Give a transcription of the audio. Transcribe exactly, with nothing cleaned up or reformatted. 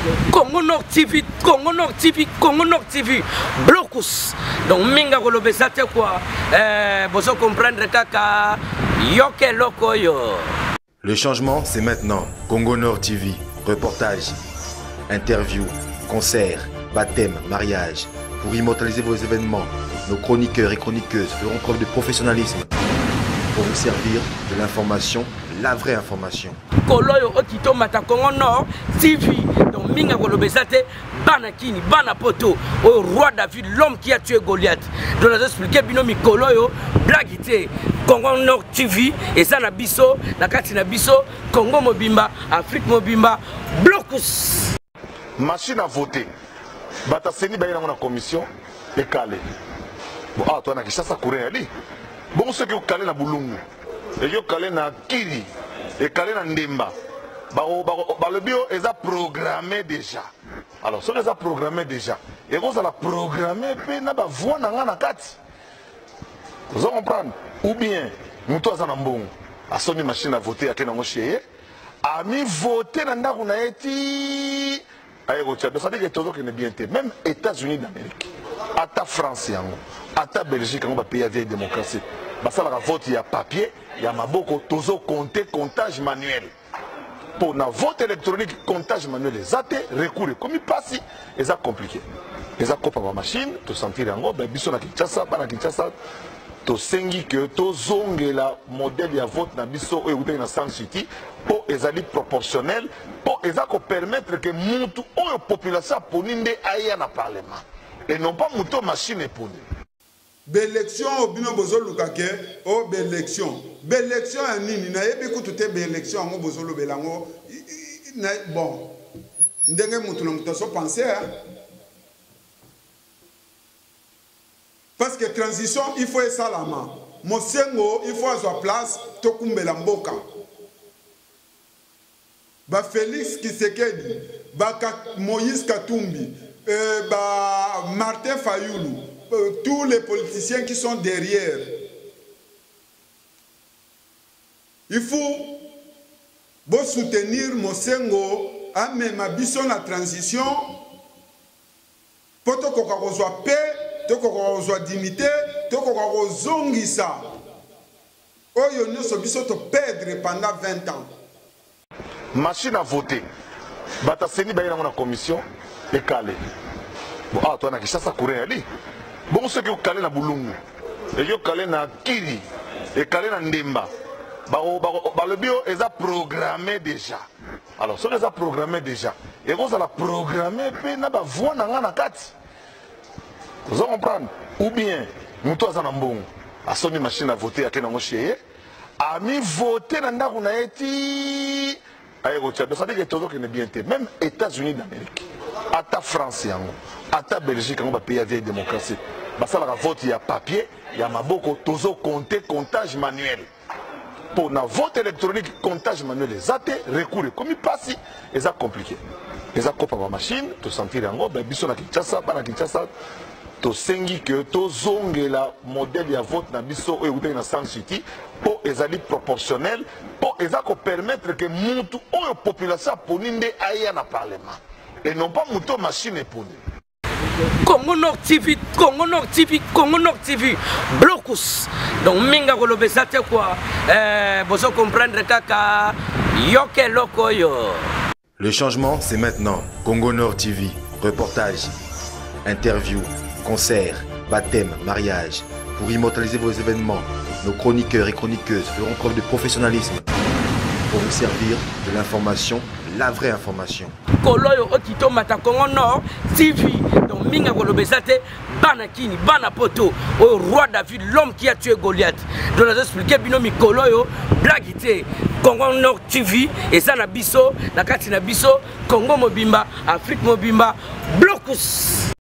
Congo Nord T V, Congo Nord T V, Congo Nord T V, Blocus. Donc minga kolobe ça te quoi? Euh, vous comprendre kaka yoke loko yo. Le changement, c'est maintenant. Congo Nord T V, reportage, interview, concert, baptême, mariage. Pour immortaliser vos événements, nos chroniqueurs et chroniqueuses feront preuve de professionnalisme pour vous servir de l'information, la vraie information. Koloyo okito mata Congo Nord T V. Donc minga kolobe ça te banakini, banapoto, au roi David, l'homme qui a tué Goliath. Donc nous expliquer binomi Koloyo, blagité. Congo Nord T V et ça na biso, na kati na biso, Congo mobimba, Afrique mobimba, Blocus. Machine à voter. Bata seni ba na commission et calé. Bon ah toi na Kinshasa courir ali. Bon ceux qui calé na Bulungu. Et yo calé na Kiri et calé na Ndemba. Ba ba le bio est programmé déjà. Alors ceux qui ont programmé déjà. Et vous allez programmer pe na ba voix na na kati. Vous comprenez? Ou bien, nous tous en bon, à son machine à voter à Kenan Moshie, à mi voter dans la Runaeti, à Erotia. Donc ça veut dire que tout le monde est bien été. Même États-Unis d'Amérique, à ta France, à ta Belgique, on va payer avec la démocratie. Parce que la vote, il y a papier, il y a beaucoup de compter comptage manuel. Pour la vote électronique, comptage manuel, les athées, recourir. Comme il passe, c'est compliqué. Les accords par la machine, tu sentir en gros, ben, bisous na Kinshasa, pas na Kinshasa. To sengi que to zongela modèle ya vote na biso e uté na San City pour ezali proportionnel pour ezako permettre que mutu o population poninde aya na parlement et non pas mutu machine pour Bélection au bino bozo lukake o bélection bélection nini na yebi kututé bélection ngo bozo lo belango bon ndenge mutu no mutu so penser hein. Parce que transition, il faut être salama. Mosengo, il faut avoir place, tokumbela mboka. Ba Félix Kisekedi, ba Moïse Katumbi, euh, ba Martin Fayoulou, euh, tous les politiciens qui sont derrière. Il faut bon soutenir Mosengo, à même biso la transition, pour que qu'on soit paix. Toko ko dignité, toko ko zongisa. Oyo nyoso biso to perdre pendant vingt ans. Machine à voter. Bata seni ba na commission et calé. Bon ah toi na Kinshasa courir ali. Bon ceux qui ont calé na Bulungu. Et yo calé na Kiri et calé na Ndemba. Ba ba le bio est programmé déjà. Alors ceux qui ont programmé déjà. Et vous allez programmer pe na ba voix na na kati. Vous comprenez? Ou bien, nous tous en bon, à son machine à voter à Kenan Moshie, à mi voter dans la Runaeti, à Erotia. Donc ça veut dire que tout le monde est bien été. Même États-Unis d'Amérique, à ta France, à ta Belgique, on va payer avec la démocratie. Parce que la vote, il y a papier, il y a beaucoup de compter comptage manuel. Pour la vote électronique, comptage manuel, les athées, recourir. Comme il passe, c'est compliqué. Les accords par la machine, tu sentir en gros, ben, bisous na Kinshasa, pas na Kinshasa. To sengi que to zongela modèle ya vote na biso e uté na San City pour ezali proportionnel pour ezako permettre que mutu o population poninde aya na parlement et non pas mutu machine pour Congo Nord T V, Congo Nord T V, Congo Nord T V, Blocus. Donc minga kolobe ça te quoi? Euh, vous comprendre kaka yoke loko yo. Le changement, c'est maintenant. Congo Nord T V, reportage, interview, concert, baptême, mariage. Pour immortaliser vos événements, nos chroniqueurs et chroniqueuses feront preuve de professionnalisme pour vous servir de l'information, la vraie information. Koloyo okito mata Congo Nord T V. Donc minga kolobe ça te banakini, banapoto, au roi David, l'homme qui a tué Goliath. Donc nous expliquer binomi Koloyo, blagité. Congo Nord T V et ça na biso, na kati na biso, Congo mobimba, Afrique mobimba, Blocus.